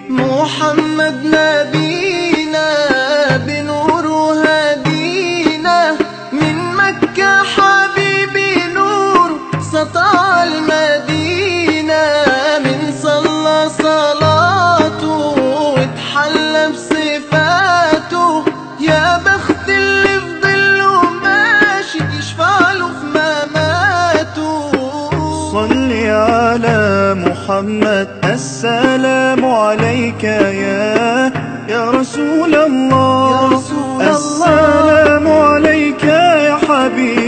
محمد نبينا بنور هدينا، من مكة حبيبي نور سطع المدينة، من صلى صلاته واتحلى بصفاته، يا بخت اللي في ظله ماشي يشفع له في مماته. صل على محمد، السلام عليك يا رسول الله، يا رسول الله، السلام عليك يا حبيبي